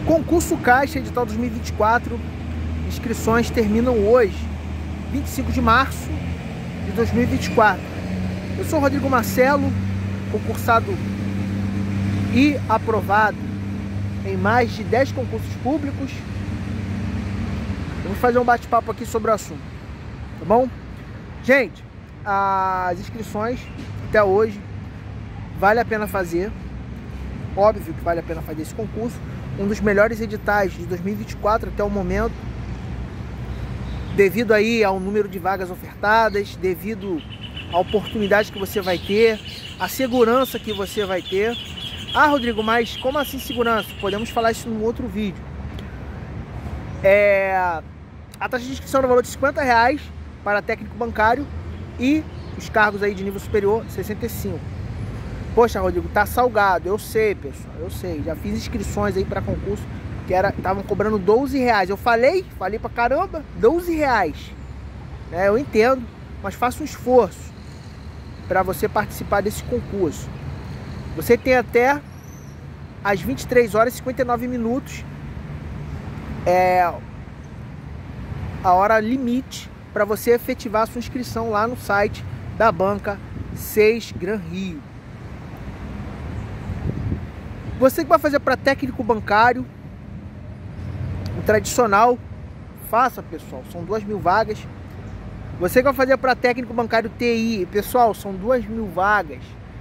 Concurso Caixa Edital 2024, inscrições terminam hoje, 25 de março de 2024. Eu sou Rodrigo Marcelo, concursado e aprovado em mais de 10 concursos públicos. Vamos fazer um bate-papo aqui sobre o assunto, tá bom? Gente, as inscrições até hoje vale a pena fazer, óbvio que vale a pena fazer esse concurso, um dos melhores editais de 2024 até o momento, devido aí ao número de vagas ofertadas, devido à oportunidade que você vai ter, a segurança que você vai ter. Ah, Rodrigo, mas como assim segurança? Podemos falar isso num outro vídeo. A taxa de inscrição no valor de R$50 para técnico bancário e os cargos aí de nível superior, 65. Poxa, Rodrigo, tá salgado. Eu sei, pessoal, eu sei. Já fiz inscrições aí para concurso que estavam cobrando R$12. Eu falei pra caramba, R$12. Eu entendo, mas faça um esforço para você participar desse concurso. Você tem até às 23h59 a hora limite para você efetivar a sua inscrição lá no site da banca 6 Gran Rio. Você que vai fazer para técnico bancário, o tradicional, faça, pessoal, são 2.000 vagas. Você que vai fazer para técnico bancário TI, pessoal, são 2.000 vagas.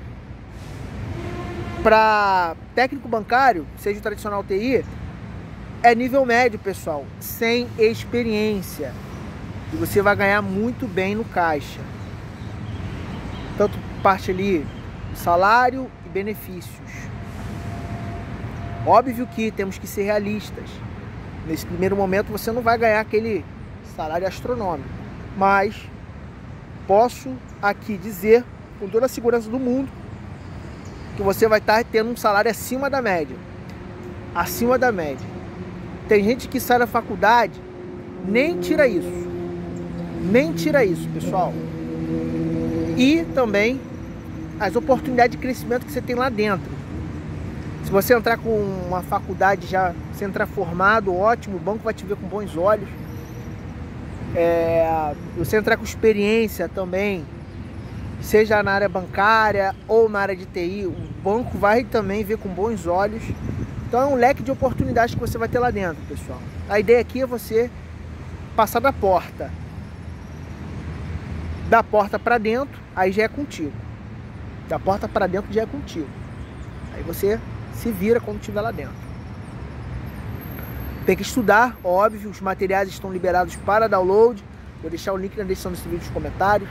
Para técnico bancário, seja o tradicional TI, é nível médio, pessoal, sem experiência. E você vai ganhar muito bem no caixa. Tanto parte ali de salário e benefícios. Óbvio que temos que ser realistas. Nesse primeiro momento você não vai ganhar aquele salário astronômico. Mas posso aqui dizer, com toda a segurança do mundo, que você vai estar tendo um salário acima da média. Acima da média. Tem gente que sai da faculdade, nem tira isso. Nem tira isso, pessoal. E também as oportunidades de crescimento que você tem lá dentro. Se você entrar com uma faculdade já, você entrar formado, ótimo, o banco vai te ver com bons olhos. Você entrar com experiência também, seja na área bancária ou na área de TI, o banco vai também ver com bons olhos. Então é um leque de oportunidades que você vai ter lá dentro, pessoal. A ideia aqui é você passar da porta para dentro, aí já é contigo. Da porta para dentro já é contigo. Aí você se vira quando estiver lá dentro. Tem que estudar, óbvio, os materiais estão liberados para download. Vou deixar o link na descrição desse vídeo nos comentários.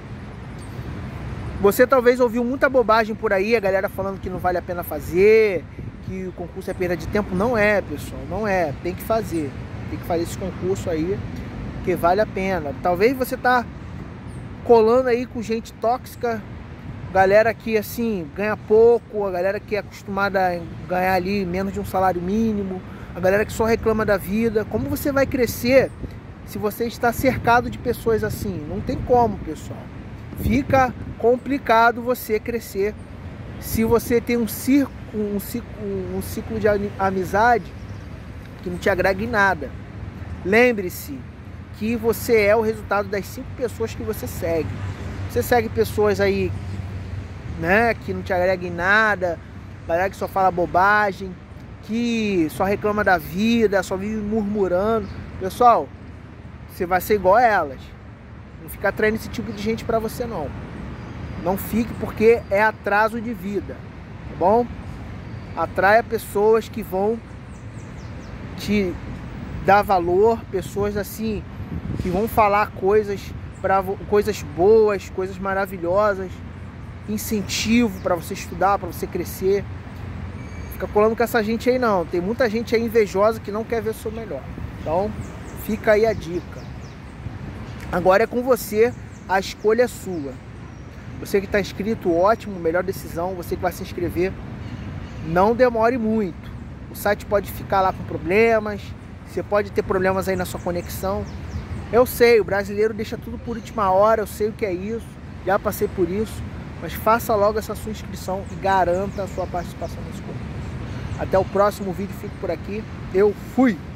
Você talvez ouviu muita bobagem por aí, a galera falando que não vale a pena fazer, que o concurso é perda de tempo. Não é, pessoal, não é. Tem que fazer. Tem que fazer esse concurso aí, que vale a pena. Talvez você tá colando aí com gente tóxica, galera que assim ganha pouco, a galera que é acostumada a ganhar ali menos de um salário mínimo, a galera que só reclama da vida. Como você vai crescer se você está cercado de pessoas assim? Não tem como, pessoal. Fica complicado você crescer se você tem um ciclo de amizade que não te agrega em nada. Lembre-se que você é o resultado das 5 pessoas que você segue. Você segue pessoas aí, né, que não te agregam em nada, galera que só fala bobagem, que só reclama da vida, só vive murmurando. Pessoal, você vai ser igual a elas. Não fica atraindo esse tipo de gente pra você, não. Não fique, porque é atraso de vida, tá bom? Atraia pessoas que vão te dar valor, pessoas assim que vão falar coisas boas, coisas maravilhosas, incentivo para você estudar, para você crescer. Fica colando com essa gente aí não. Tem muita gente aí invejosa que não quer ver o seu melhor. Então fica aí a dica. Agora é com você, a escolha é sua. Você que está inscrito, ótimo, melhor decisão. Você que vai se inscrever, não demore muito. O site pode ficar lá com problemas, você pode ter problemas aí na sua conexão. Eu sei, o brasileiro deixa tudo por última hora, eu sei o que é isso, já passei por isso. Mas faça logo essa sua inscrição e garanta a sua participação nesse concurso. Até o próximo vídeo, fico por aqui. Eu fui!